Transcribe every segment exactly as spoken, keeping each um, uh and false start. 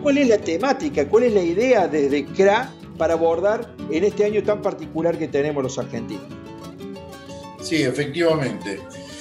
¿Cuál es la temática? ¿Cuál es la idea desde C R A para abordar en este año tan particular que tenemos los argentinos? Sí, efectivamente.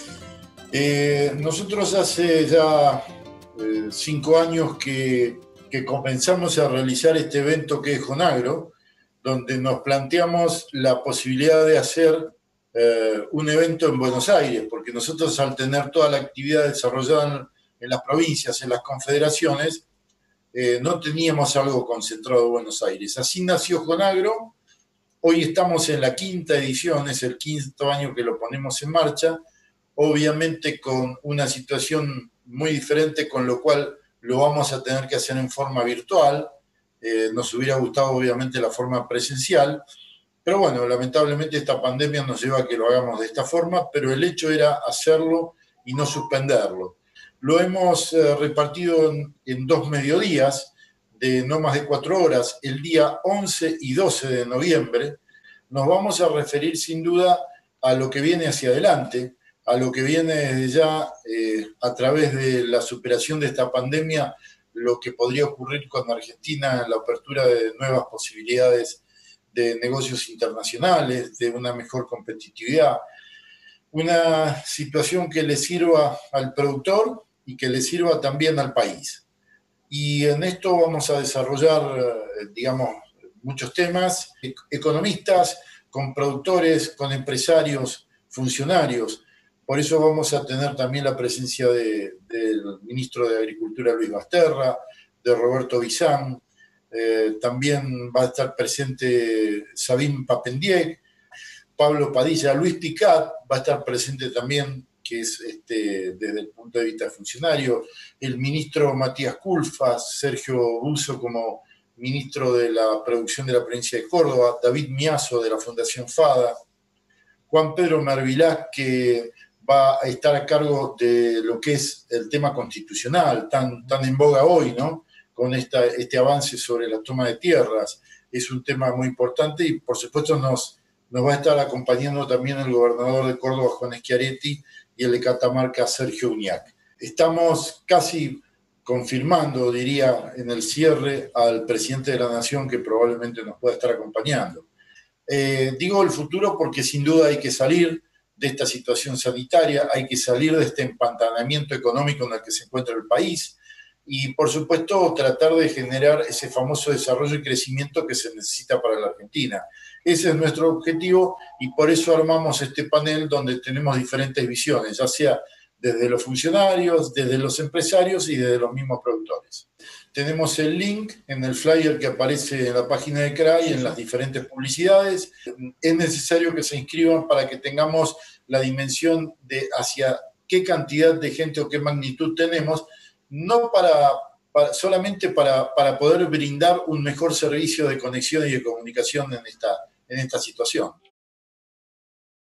Eh, nosotros hace ya eh, cinco años que, que comenzamos a realizar este evento que es Jonagro, donde nos planteamos la posibilidad de hacer eh, un evento en Buenos Aires, porque nosotros al tener toda la actividad desarrollada en, en las provincias, en las confederaciones, eh, no teníamos algo concentrado en Buenos Aires. Así nació Jonagro. Hoy estamos en la quinta edición, es el quinto año que lo ponemos en marcha, obviamente con una situación muy diferente, con lo cual lo vamos a tener que hacer en forma virtual. Eh, nos hubiera gustado obviamente la forma presencial, pero bueno, lamentablemente esta pandemia nos lleva a que lo hagamos de esta forma, pero el hecho era hacerlo y no suspenderlo. Lo hemos eh, repartido en, en dos mediodías de no más de cuatro horas, el día once y doce de noviembre. Nos vamos a referir sin duda a lo que viene hacia adelante, a lo que viene desde ya eh, a través de la superación de esta pandemia, lo que podría ocurrir con Argentina en la apertura de nuevas posibilidades de negocios internacionales, de una mejor competitividad, una situación que le sirva al productor y que le sirva también al país. Y en esto vamos a desarrollar, digamos, muchos temas, economistas, con productores, con empresarios, funcionarios. Por eso vamos a tener también la presencia de, del ministro de Agricultura, Luis Basterra, de Roberto Bizán, eh, también va a estar presente Sabine Papendiek, Pablo Padilla, Luis Picat va a estar presente también, que es este, desde el punto de vista funcionario, el ministro Matías Culfas, Sergio Buzo como ministro de la Producción de la provincia de Córdoba, David Miazo de la Fundación FADA, Juan Pedro Mervilá, que va a estar a cargo de lo que es el tema constitucional, tan, tan en boga hoy, ¿no? Con esta, este avance sobre la toma de tierras. Es un tema muy importante y, por supuesto, nos, nos va a estar acompañando también el gobernador de Córdoba, Juan Schiaretti, y el de Catamarca, Sergio Uñac. Estamos casi confirmando, diría, en el cierre al presidente de la Nación, que probablemente nos pueda estar acompañando. Eh, digo el futuro porque sin duda hay que salir de esta situación sanitaria, hay que salir de este empantanamiento económico en el que se encuentra el país y, por supuesto, tratar de generar ese famoso desarrollo y crecimiento que se necesita para la Argentina. Ese es nuestro objetivo y por eso armamos este panel donde tenemos diferentes visiones, ya sea desde los funcionarios, desde los empresarios y desde los mismos productores. Tenemos el link en el flyer que aparece en la página de C R A y en las diferentes publicidades. Es necesario que se inscriban para que tengamos la dimensión de hacia qué cantidad de gente o qué magnitud tenemos, no para, para solamente para, para poder brindar un mejor servicio de conexión y de comunicación en esta, en esta situación.